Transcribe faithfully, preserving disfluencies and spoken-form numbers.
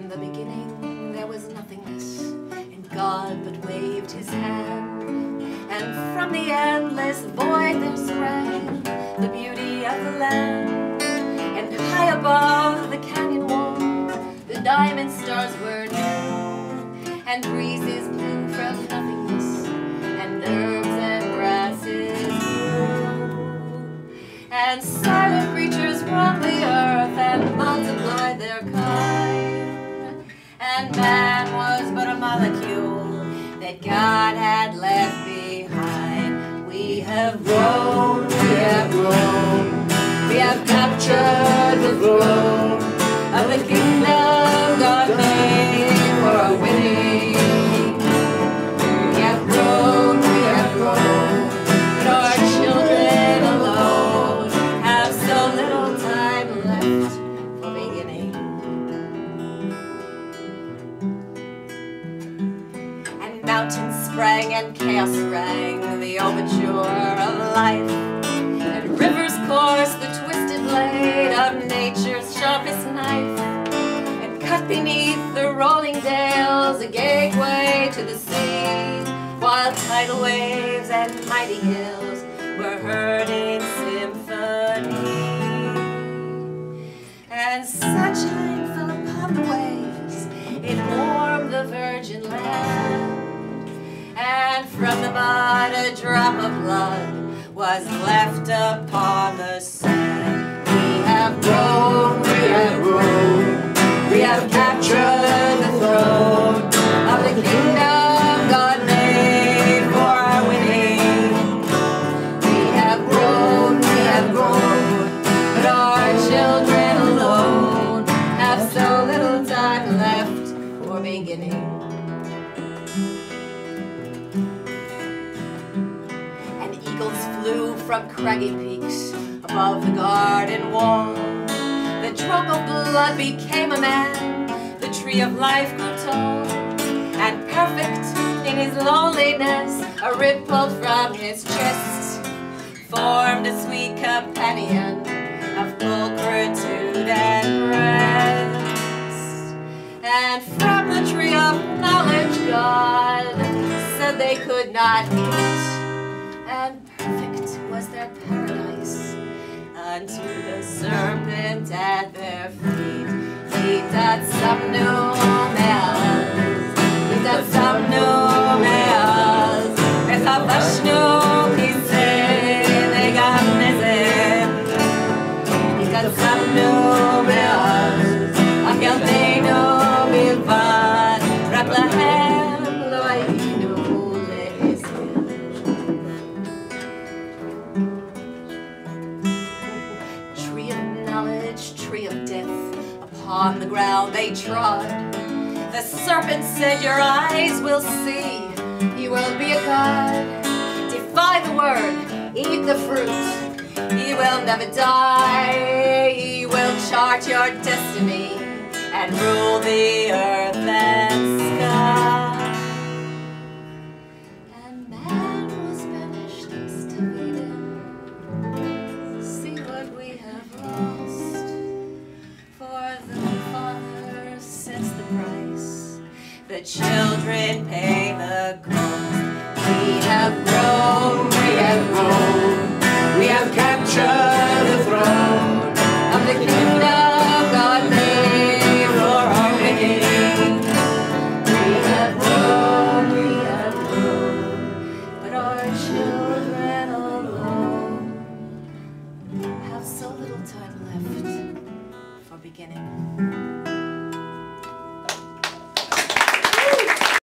the beginning there was nothingness, and God but waved his hand, and from the endless void there sprang the beauty of the land. And high above the canyon wall the diamond stars were new, and breezes blew from nothingness, and herbs and grasses grew, and silent creatures roamed the earth and multiplied their kind. And man was but a molecule that God had left behind. We have grown, we have grown, we have captured the throne of the kingdom God made for our winning. We have grown, we have grown, but our children alone have so little time left for beginning. And mountains sprang and chaos rang the overture of life, and rivers coursed the twisted blade of nature's sharpest knife, and cut beneath the rolling dales a gateway to the sea, while tidal waves and mighty hills were heard in symphony. And sunshine fell upon the waves, it warmed the virgin land, and from the mud a drop of blood was left upon the sand. We have grown, we have grown, we have captured the throne of the kingdom God made for our winning. We have grown, we have grown, but our children alone have so little time left for beginning. And eagles flew from craggy peaks above the garden wall. The drop of blood became a man, the tree of life grew tall, and perfect in his loneliness, a ripple from his chest formed a sweet companion of pulchritude and rest. And from the tree of knowledge God said they could not eat, and perfect was their paradise unto the serpent at their feet. Itat samnu me'az, itat samnu me'az, echavashnu kiseh negam nezeh. Itat samnu me'az, ach yaldeinu bilvad, rak lahem lo hayinu le'ezeh. Tree of knowledge, tree of death, upon the ground they trod. The serpent said, your eyes will see, you will be a god. Defy the word, eat the fruit, you will never die. He will chart your destiny and rule the earth and sky. And man was banished east of Eden. See what we have lost, for the Father sets the price, the children pay the cost. We have grown, we have grown, we have captured the throne of the kingdom God made for our winning. We have grown, we have grown, but our children alone have so little time left for beginning.